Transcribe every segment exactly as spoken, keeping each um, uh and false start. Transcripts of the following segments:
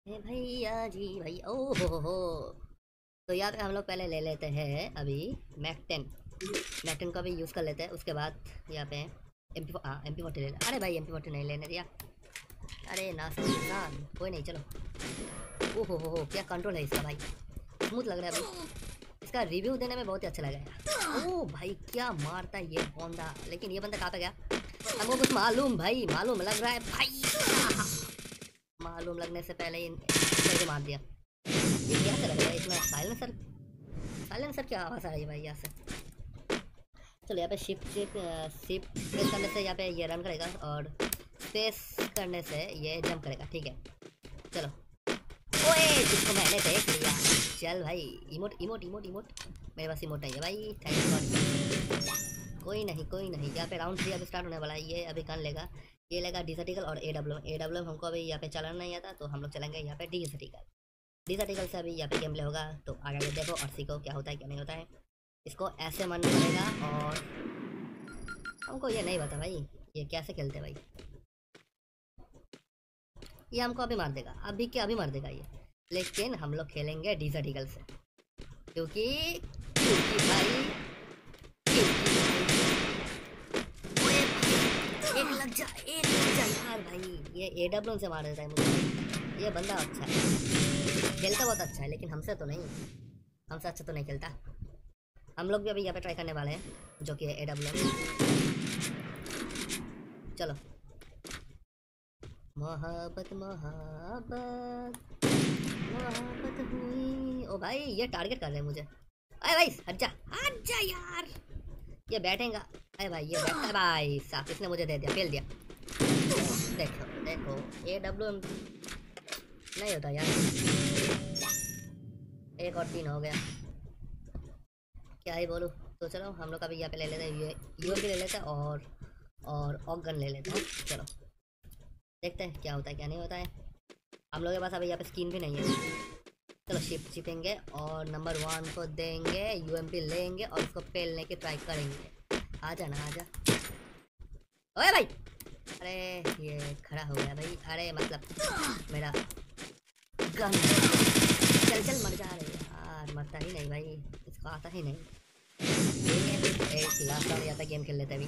ए भैया जी भाई ओ हो हो हो। तो यहाँ पे हम लोग पहले ले लेते हैं अभी मैक टेन। मैक टेन का भी यूज़ कर लेते हैं, उसके बाद यहाँ पे एम पी हाँ एम पी फोर्टी ले लें। अरे भाई एम पी फोर्टी नहीं लेने दिया। अरे नास्ता इंसान कोई नहीं, चलो। ओ हो हो हो क्या कंट्रोल है इसका भाई, स्मूथ लग रहा है भाई। इसका रिव्यू देने में बहुत ही अच्छा लगा यार। ओ भाई क्या मारता है ये बंदा, लेकिन ये बंदा कहाँ पे गया हमको कुछ मालूम भाई, मालूम लग रहा है भाई। मालूम लगने से पहले ही इसे मार दिया। ये क्या चला गया इतना साइलेंसर, साइलेंसर क्या आवाज़ आ रही है भाई यहाँ से। चलो यहाँ पे शिफ्ट शिफ्ट शिफ्ट प्रेस करने से यहाँ पे ये रन करेगा और स्पेस करने से ये जंप करेगा, ठीक है। चलो ओए जिसको मैंने देख लिया। चल भाई इमोट इमोट इमोट इमोट मेरे पास इमोट नहीं है भाई, थैंक गॉड। कोई नहीं कोई नहीं, यहाँ पे राउंड थ्री अभी स्टार्ट होने वाला है। ये अभी गन लेगा, ये लेगा डिसर्टिकल और ए डब्ल्यू ए डब्ल्यू हमको अभी यहाँ पे चलाना नहीं आता, तो हम लोग चलेंगे यहाँ पे डिसर्टिकल। डिसर्टिकल से अभी यहाँ पे गेम प्ले होगा, तो आगे देखो और सीखो क्या होता है क्या नहीं होता है। इसको ऐसे मारना पड़ेगा और हमको ये नहीं पता भाई ये कैसे खेलते भाई। ये हमको अभी मार देगा, अभी क्या अभी मार देगा ये, लेकिन हम लोग खेलेंगे डिसर्टिकल से क्योंकि क्योंकि भाई एक लग जा एक लग जा यार भाई। ये ए डब्ल्यू से मार देता है मुझे। ये बंदा अच्छा है, खेलता बहुत अच्छा है, लेकिन हमसे तो नहीं, हमसे अच्छा तो नहीं खेलता। हम लोग भी अभी यहाँ पे ट्राई करने वाले हैं, जो कि है ए डब्ल्यू। चलो मोहब्बत मोहब्बत मोहब्बत हुई। ओ भाई ये टारगेट कर रहे हैं मुझे। अरे भाई हट जा हट जा यार, ये बैठेगा। अरे भाई ये बैठता है भाई साहब, इसने मुझे दे दिया, फेल दिया। देखो देखो ए डब्ल्यू नहीं होता यार। एक और तीन हो गया, क्या ही बोलूँ। तो चलो हम लोग अभी यहाँ पे ले लेते हैं, ये यू भी ले लेते हैं और और ऑगन ले लेते हैं। चलो देखते हैं क्या होता है क्या नहीं होता है। हम लोग के पास अभी यहाँ पे स्किन भी नहीं है। चलो शिफ्ट छिपेंगे और नंबर वन को देंगे, यूएमपी लेंगे और उसको पेलने की ट्राई करेंगे। आजा ना आजा। ओए भाई अरे ये खड़ा हो गया भाई। अरे मतलब मेरा गन, चल चल मर जा रहे यार, मरता ही नहीं भाई, इसको आता ही नहीं। एक लास्ट वाला यहाँ गेम खेल लेते अभी।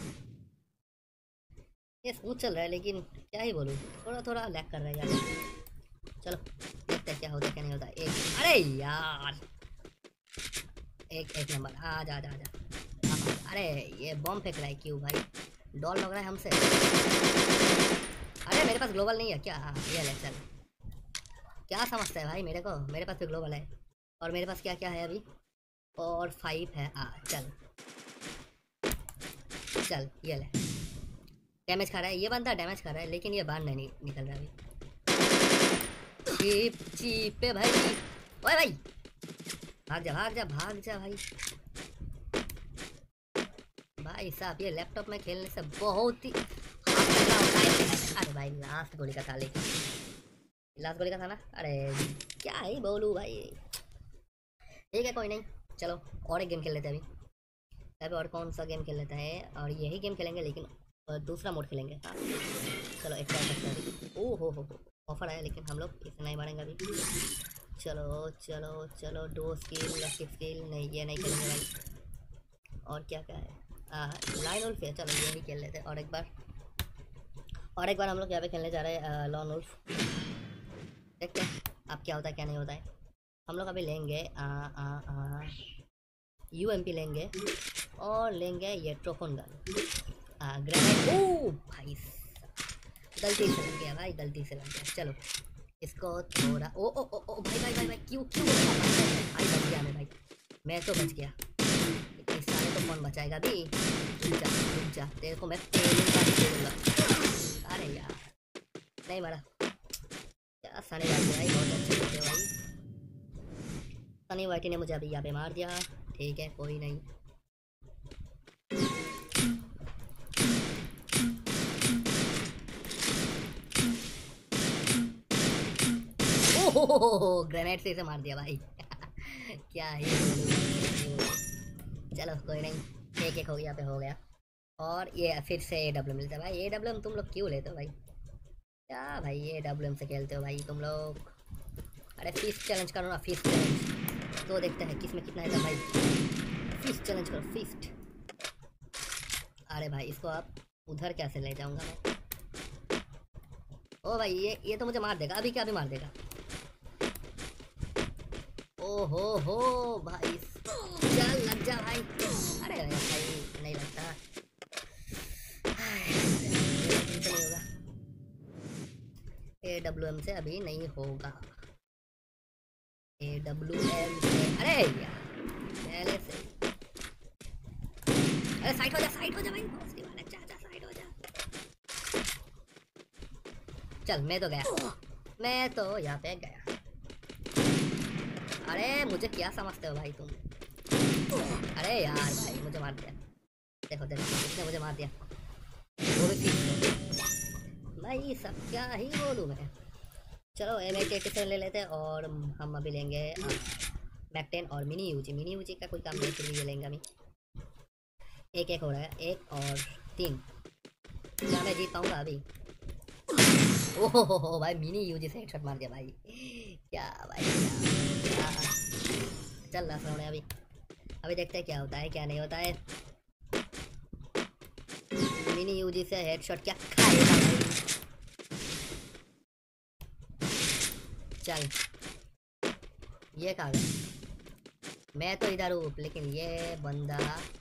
ये स्मूथ चल रहा है, लेकिन क्या ही बोलूँ, थोड़ा थोड़ा लैग कर रहा है यार। चलो देखते हैं क्या होता है क्या नहीं होता। एक अरे यार एक एक नंबर आ जा जा जा। अरे ये बॉम्ब फेंक रहा है क्यों भाई, डॉल लग रहा है हमसे। अरे मेरे पास ग्लोबल नहीं है क्या, ये ले चल। क्या समझता है भाई मेरे को, मेरे पास तो ग्लोबल है। और मेरे पास क्या क्या है अभी, और फाइव है। आ चल चल ये ले। डैमेज खा रहा है ये बंदा, डैमेज खा रहा है, लेकिन ये बाहर नहीं निकल रहा अभी। चीप चीप पे भाई। ओए भाई भाग जा भाग जा भाग जा भाई। भाई साहब ये लैपटॉप में खेलने से बहुत ही अरे भाई लास्ट गोली का था, लेकिन लास्ट गोली का था ना। अरे क्या ही बोलूँ भाई, ठीक है कोई नहीं। चलो और एक गेम खेल लेते हैं अभी। अभी और कौन सा गेम खेल लेते हैं, और यही गेम खेलेंगे लेकिन दूसरा मोड खेलेंगे। हाँ चलो एक बार ओ हो हो ऑफर आया, लेकिन हम लोग इसे नहीं मारेंगे अभी। चलो चलो चलो दो स्किल लेफ्ट स्किल नहीं, ये नहीं खेलेंगे भाई। और क्या क्या है, लाइन उल्फ है, चलो ये ही खेल लेते हैं। और एक बार और एक बार हम लोग यहाँ पे खेलने जा रहे हैं लॉन उल्फ। देखते हैं अब क्या होता है क्या नहीं होता है। हम लोग अभी लेंगे आ आ आ यू एम पी लेंगे और लेंगे ये ट्रोफोन गन ग्रेनेड। ओ भाई गलती से लग गया भाई, गलती से लग गया। चलो इसको थोड़ा ओ ओ ओ ओ भाई भाई भाई भाई क्यों क्यों भाई बच गया मैं भाई, मैं तो बच गया। इतने सारे तो कौन बचाएगा अभी, रुक जा रुक जा तेरे को मैं पेलूंगा ही पेलूंगा। अरे यार नहीं मारा, क्या सनी वाइटी भाई बहुत अच्छे होते हो भाई। सनी वाइटी ने मुझे अभी यहाँ पे मार दिया, ठीक है कोई नहीं। ओहो ग्रेनेड से इसे मार दिया भाई। क्या ही बोलूं। चलो कोई नहीं, एक एक हो गया पे हो गया। और ये फिर से ए डब्ल्यू मिलता है भाई। ए डब्ल्यू तुम लोग क्यों लेते हो भाई, क्या भाई ए डब्ल्यू से खेलते हो भाई तुम लोग। अरे फीस चैलेंज करो ना, फीस चैलेंज तो देखते हैं किसमें कितना है भाई। फीस चैलेंज करो, फीस्ट। अरे भाई इसको आप उधर कैसे ले जाऊंगा मैं? ओ भाई ये ये तो मुझे मार देगा, अभी क्या अभी मार देगा। ओ हो हो भाई, चल लग जा भाई। अरे भाई नहीं लगता, नहीं होगा। ए डब्ल्यू एम से अभी नहीं होगा, ए डब्ल्यू एम से। अरे यार पहले से, अरे साइड हो जा, साइड हो जा भाई, जा जा साइड हो जा। चल मैं तो गया, मैं तो यहाँ पे गया। अरे मुझे क्या समझते हो भाई तुम? अरे यार भाई मुझे मार दिया, देखो देखो इसने मुझे मार दिया, वो भी ठीक भाई। सब क्या ही बोलूँ मैं। चलो एम एट एटी सेवन ले लेते हैं और हम अभी लेंगे मैक टेन और मिनी यूजी। मिनी यूजी का कोई काम नहीं, फिर भी ये लेंगे अभी। एक एक हो रहा है, एक और तीन। क्या मैं जीत पाऊंगा अभी? ओहो हो हो भाई मिनी यूजी से हेडशॉट मार दिया भाई, क्या भाई क्या, क्या। चल रहा सुनो अभी, अभी देखते हैं क्या होता है क्या नहीं होता है। मिनी यूजी से हेडशॉट क्या खाएगा भाई। चल ये कहाँ गया? मैं तो इधर हूँ लेकिन ये बंदा,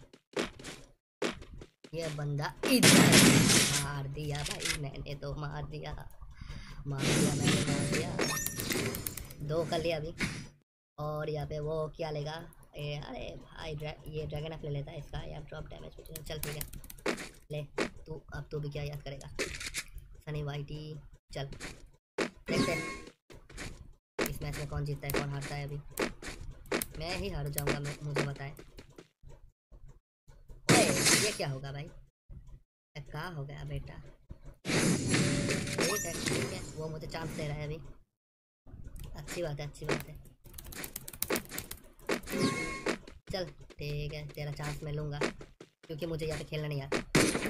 ये बंदा इधर। मार दिया भाई मैंने तो, मार दिया मार दिया मैंने, मार दिया। दो कर लिया अभी। और यहाँ पे वो क्या लेगा? ए, अरे भाई ड्रै, ये ड्रैगन एफ ले लेता है इसका यार, ड्रॉप डैमेज। चल ठीक है ले तू, अब तू भी क्या याद करेगा? सनी वाइटी। चल देखते हैं इस मैच में कौन जीतता है कौन हारता है। अभी मैं ही हार जाऊंगा, मैं मुझे बताए। ये क्या होगा भाई? क्या हो गया बेटा? ठीक है ठीक है, वो मुझे चांस दे रहा है अभी, अच्छी बात है अच्छी बात है। चल ठीक है तेरा चांस मैं लूँगा, क्योंकि मुझे यहाँ पे खेलना नहीं आता।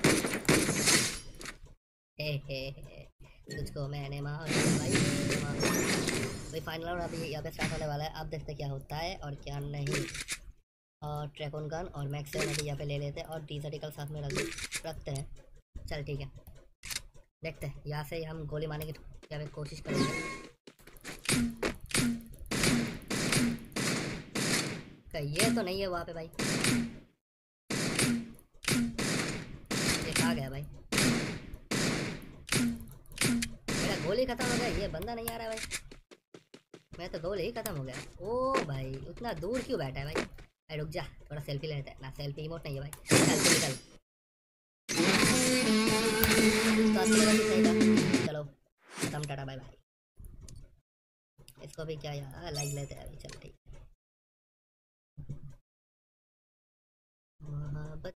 हे हे हे तुझको मैंने मार दिया भाई। भाई फाइनल राउंड अभी यहाँ पे स्टार्ट होने वाला है, अब देखते क्या होता है और क्या नहीं। और ट्रैकोन गन और मैक्स सेवन अभी यहाँ पे ले लेते हैं और डी सर्टिकल साथ में रख रखते हैं। चल ठीक है देखते हैं, यहाँ से हम गोली मारने की यहाँ पे कोशिश करेंगे। ये तो नहीं है वहाँ पे भाई, ये कहाँ गया भाई? मेरा गोली खत्म हो गया, ये बंदा नहीं आ रहा है भाई, मैं तो गोली ही खत्म हो गया। ओ भाई उतना दूर क्यों बैठा है भाई? अरे रुक जा थोड़ा सेल्फी लेते हैं ना, सेल्फी इमोट नहीं है भाई। चल निकल, चलो खत्म, टाटा बाय बाय। इसको भी क्या यार लाइक लेते हैं अभी, चल ठीक।